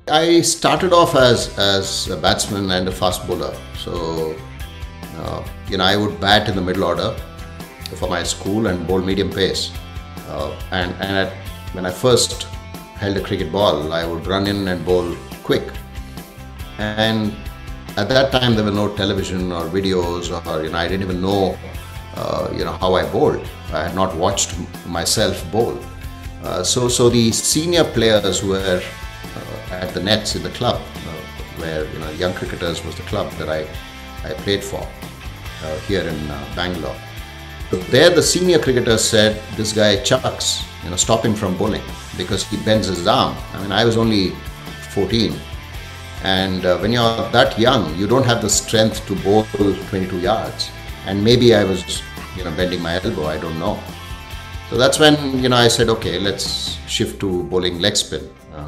I started off as a batsman and a fast bowler. So, I would bat in the middle order for my school and bowl medium pace. When I first held a cricket ball, I would run in and bowl quick. And at that time, there were no television or videos, or I didn't even know, how I bowled. I had not watched myself bowl. So the senior players who were at the nets in the club, where Young Cricketers was the club that I played for here in Bangalore. So there, the senior cricketers said, "This guy chucks. Stop him from bowling because he bends his arm." I mean, I was only 14, and when you're that young, you don't have the strength to bowl 22 yards. And maybe I was, bending my elbow. I don't know. So that's when I said, okay, let's shift to bowling leg spin,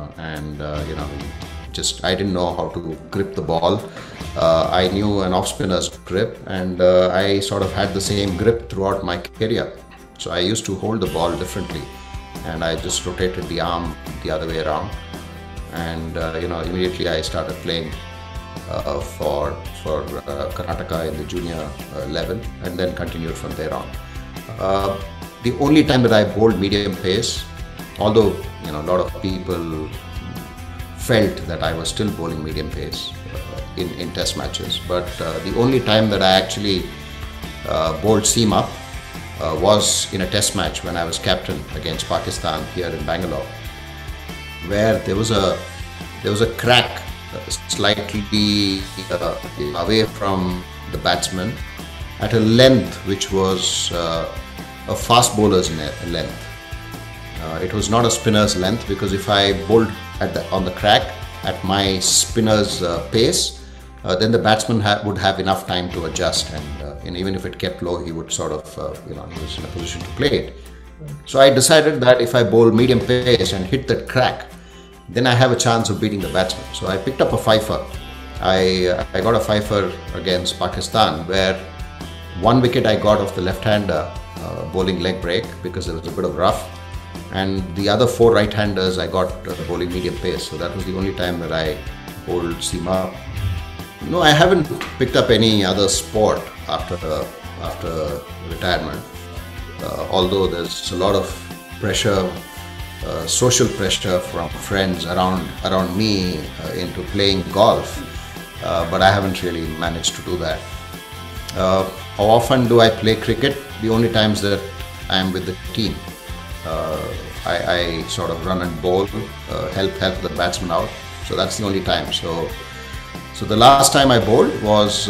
I didn't know how to grip the ball. I knew an off spinner's grip, and I sort of had the same grip throughout my career. So I used to hold the ball differently, and I just rotated the arm the other way around, and immediately I started playing for Karnataka in the junior level, and then continued from there on. The only time that I bowled medium pace, although a lot of people felt that I was still bowling medium pace in test matches, but the only time that I actually bowled seam up was in a test match when I was captain against Pakistan here in Bangalore, where there was a crack slightly away from the batsman at a length which was a fast bowler's length. It was not a spinner's length, because if I bowled on the crack at my spinner's pace, then the batsman would have enough time to adjust, and even if it kept low, he would sort of, he was in a position to play it. So I decided that if I bowl medium pace and hit that crack, then I have a chance of beating the batsman. So I picked up a fifer. I got a fifer against Pakistan, where one wicket I got off the left-hander bowling leg break because there was a bit of rough, and the other 4 right-handers I got bowling medium pace. So that was the only time that I bowled seam up. No, I haven't picked up any other sport after retirement, although there's a lot of pressure, social pressure from friends around me into playing golf, but I haven't really managed to do that. How often do I play cricket? The only times that I am with the team. I sort of run and bowl, help the batsman out. So that's the only time. So the last time I bowled was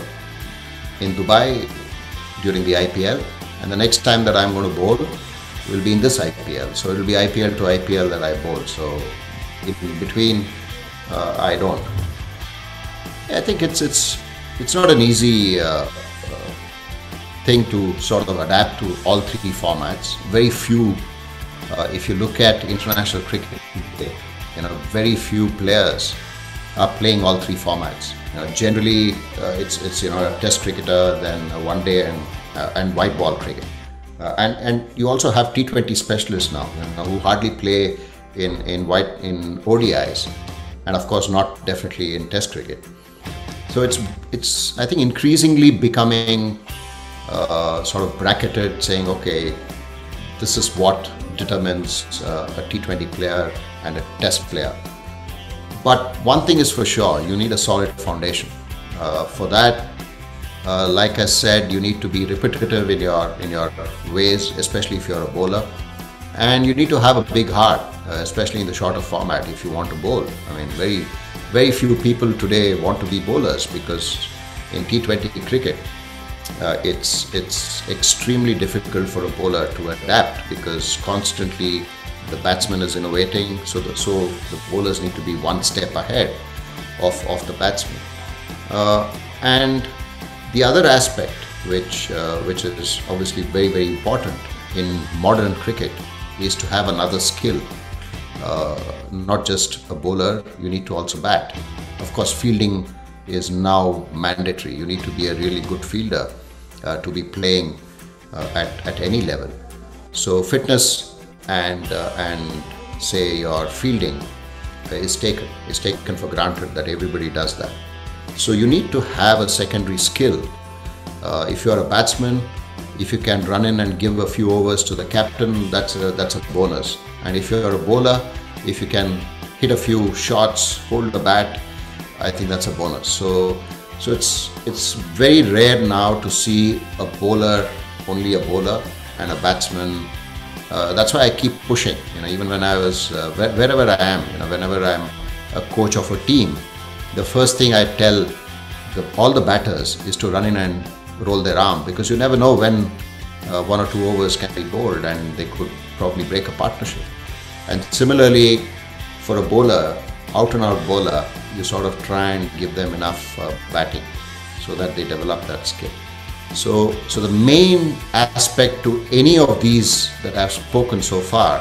in Dubai during the IPL, and the next time that I'm going to bowl will be in this IPL. So it will be IPL to IPL that I bowl. So in between, I don't. I think it's not an easy thing to sort of adapt to all 3 formats. Very few, if you look at international cricket, very few players are playing all 3 formats. Generally, it's a test cricketer, then a one day and white ball cricket, and you also have T20 specialists now, who hardly play in ODIs, and of course not definitely in test cricket. So it's I think increasingly becoming sort of bracketed, saying, okay, this is what determines a T20 player and a test player. But one thing is for sure, you need a solid foundation. For that, like I said, you need to be repetitive in your ways, especially if you're a bowler, and you need to have a big heart, especially in the shorter format if you want to bowl. I mean, very few people today want to be bowlers, because in T20 cricket, it's extremely difficult for a bowler to adapt, because constantly the batsman is innovating, so the bowlers need to be one step ahead of the batsman. And the other aspect, which is obviously very, very important in modern cricket, is to have another skill. Not just a bowler, you need to also bat. Of course, fielding is now mandatory. You need to be a really good fielder to be playing at any level. So fitness and say your fielding is taken for granted that everybody does that. So you need to have a secondary skill. If you are a batsman, if you can run in and give a few overs to the captain, that's a bonus. And if you are a bowler, if you can hit a few shots, hold the bat, I think that's a bonus. So it's very rare now to see a bowler, only a bowler, and a batsman. That's why I keep pushing. Even when I was wherever I am, whenever I'm a coach of a team, the first thing I tell all the batters is to run in and roll their arm, because you never know when 1 or 2 overs can be bowled and they could probably break a partnership. And similarly, for a bowler, out and out bowler, you sort of try and give them enough batting so that they develop that skill. So the main aspect to any of these that I've spoken so far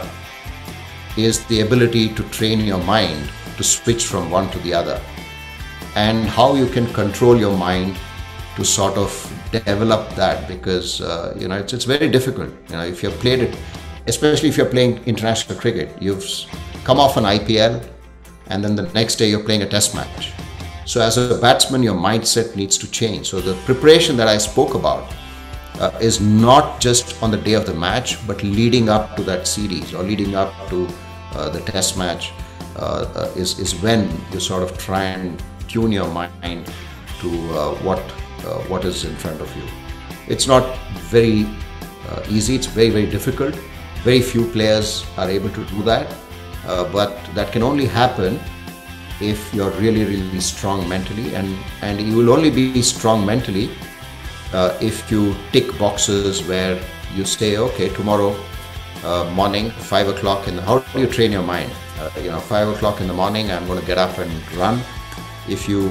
is the ability to train your mind to switch from one to the other, and how you can control your mind to sort of develop that, because it's very difficult. If you've played it, especially if you're playing international cricket, you've come off an IPL and then the next day you're playing a test match. So as a batsman, your mindset needs to change. So the preparation that I spoke about is not just on the day of the match, but leading up to that series or leading up to the test match is when you sort of try and tune your mind to what is in front of you. It's not very easy. It's very, very difficult. Very few players are able to do that, but that can only happen if you're really, really strong mentally, and you will only be strong mentally if you tick boxes where you say, okay, tomorrow morning, 5 o'clock, and how do you train your mind? 5 o'clock in the morning, I'm going to get up and run. If you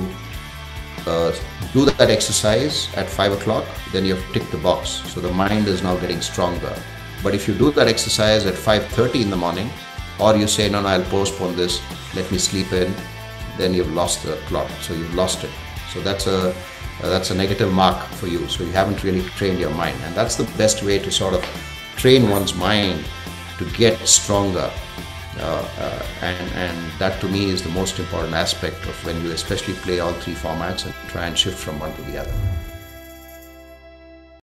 do that exercise at 5 o'clock, then you've ticked the box. So the mind is now getting stronger. But if you do that exercise at 5:30 in the morning, or you say, no, I'll postpone this, let me sleep in, then you've lost the clock. So you've lost it. So that's a negative mark for you. So you haven't really trained your mind. And that's the best way to sort of train one's mind to get stronger. And that to me is the most important aspect of when you especially play all 3 formats and try and shift from one to the other.